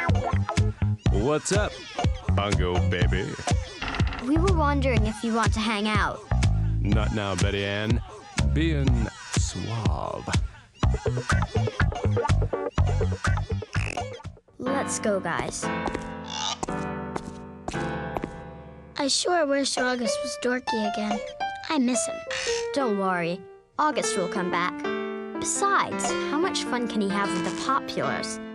What's up, Bongo baby? We were wondering if you want to hang out. Not now, Betty Ann. Being suave. Let's go, guys. I sure wish August was dorky again. I miss him. Don't worry. August will come back. Besides, how much fun can he have with the populars?